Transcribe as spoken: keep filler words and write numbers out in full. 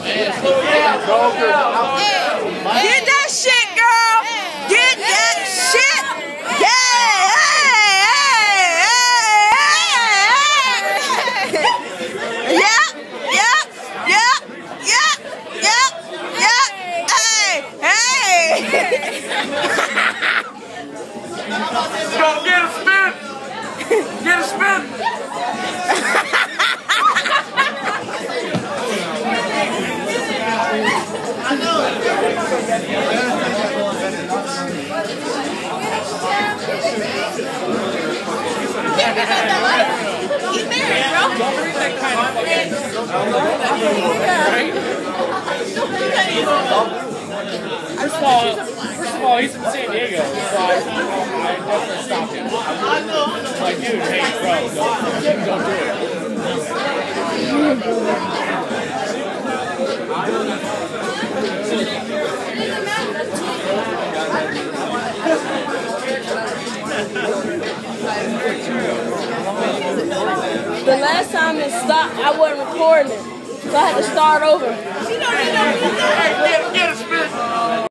Get that shit, girl. Get that shit. Yeah. Yeah. Yeah. Yeah. Yeah. Yeah. Yeah. Hey. Hey. Go get a spin. Get a spin. He's married, bro. First of all, first of all, he's from San Diego, so I, I definitely stopped him. Like, dude, hey, bro, don't, don't do it. The last time it stopped, I wasn't recording it, so I had to start over. Hey, get, get a spin.